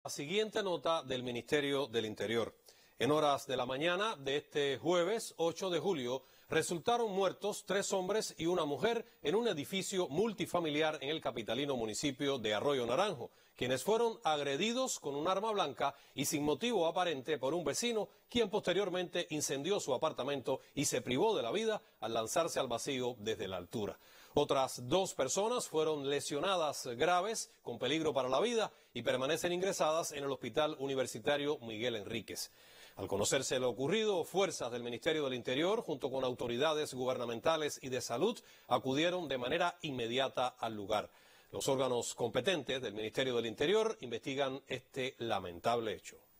La siguiente nota del Ministerio del Interior. En horas de la mañana de este jueves 8 de julio resultaron muertos 3 hombres y una mujer en un edificio multifamiliar en el capitalino municipio de Arroyo Naranjo, quienes fueron agredidos con un arma blanca y sin motivo aparente por un vecino, quien posteriormente incendió su apartamento y se privó de la vida al lanzarse al vacío desde la altura. Otras 2 personas fueron lesionadas graves con peligro para la vida y permanecen ingresadas en el Hospital Universitario Miguel Enríquez. Al conocerse lo ocurrido, fuerzas del Ministerio del Interior, junto con autoridades gubernamentales y de salud, acudieron de manera inmediata al lugar. Los órganos competentes del Ministerio del Interior investigan este lamentable hecho.